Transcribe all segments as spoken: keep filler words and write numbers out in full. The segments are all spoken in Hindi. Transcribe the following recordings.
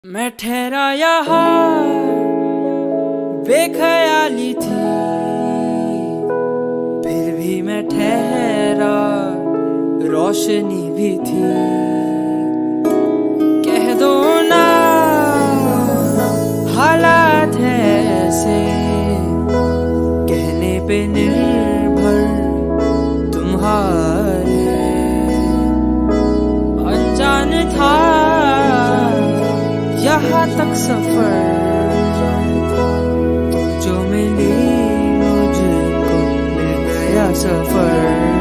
मैं ठहरा यहाँ बेख्याली थी, फिर भी मैं ठहरा, रोशनी भी थी। कह दो ना हालात है ऐसे, कहने पे निर्भर तुम्हारे। अनजान था यहाँ तक सफर, जो मिली मुझको मिल गया सफर।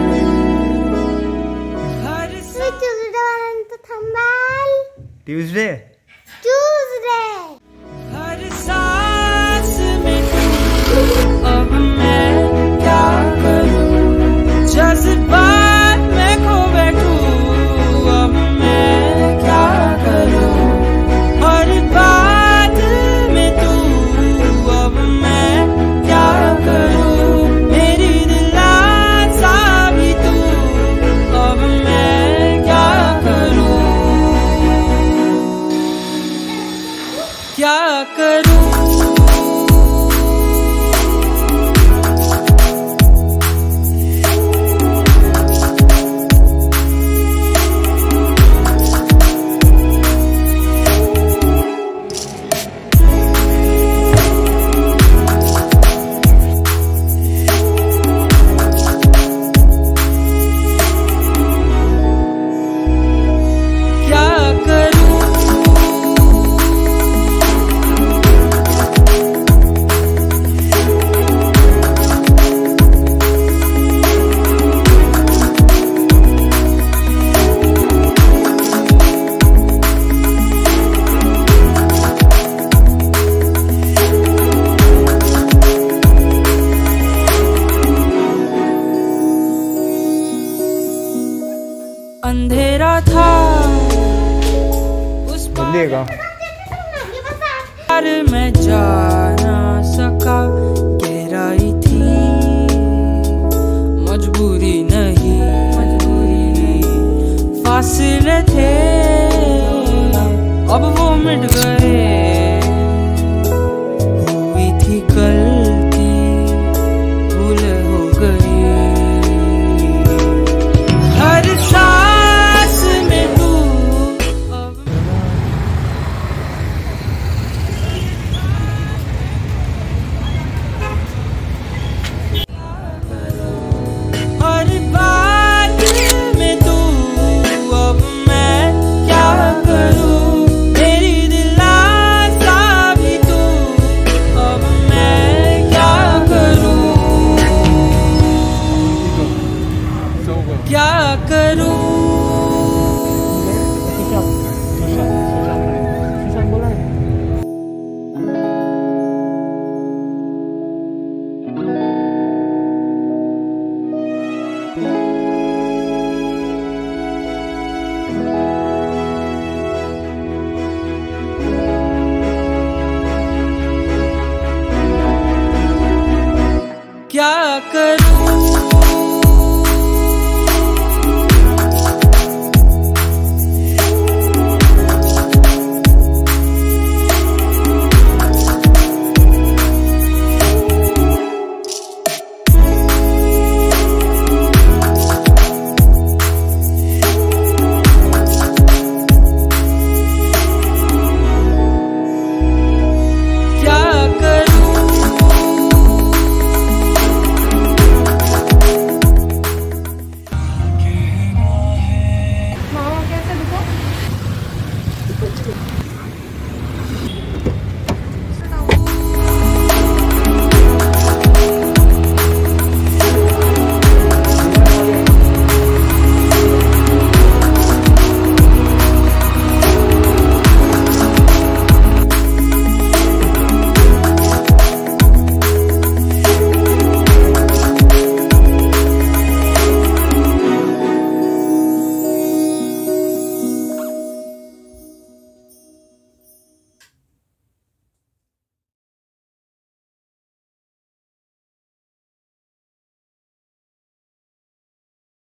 ट्यूसडे ट्यूसडे हर सांस में अब मैं क्या करूं, जज्बात में खो बैठूं, अब मैं क्या करूं। हर बात में तू, अब मैं क्या करूं। मेरी दिलासा भी तू, अब मैं क्या करूं, क्या करूं। अंधेरा था उस पार मैं जा ना सका, गहराई थी मजबूरी नहीं, मजबूरी फासले थे अब वो मिट गए। हुई थी गलती भूल हो गई, हर सांस में तू अब। हर बात में तू, अब मैं क्या करूं। मेरी दिलासा भी तू, अब मैं क्या करूं, क्या करूं। क्या करूं।